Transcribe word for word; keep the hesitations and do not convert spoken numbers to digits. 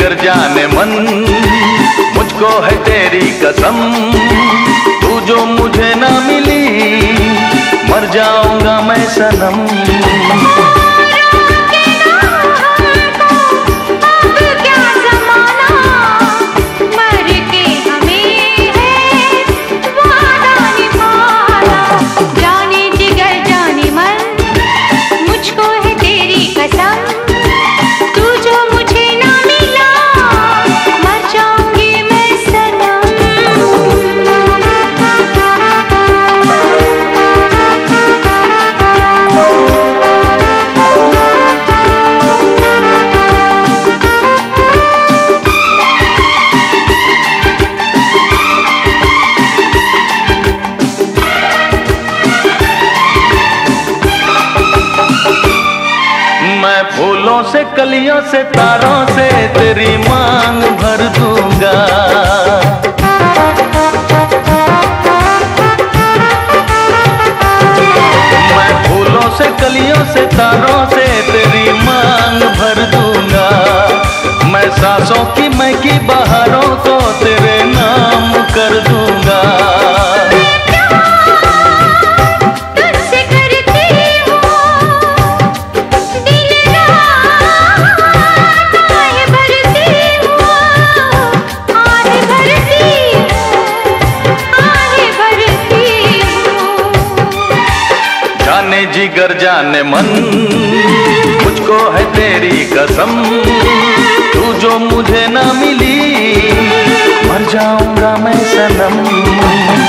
जिगर जाने मन, मुझको है तेरी कसम। तू जो मुझे ना मिली, मर जाऊंगा मैं सनम। फूलों से कलियों से तारों से तेरी मांग भर दूंगा। मैं फूलों से कलियों से तारों से तेरी मांग भर दूंगा। मैं सांसों की महकी बहारों को तेरे नाम कर दूंगा। जाने जिगर जाने मन, मुझको है तेरी कसम। तू जो मुझे ना मिली, मर जाऊंगा मैं सनम।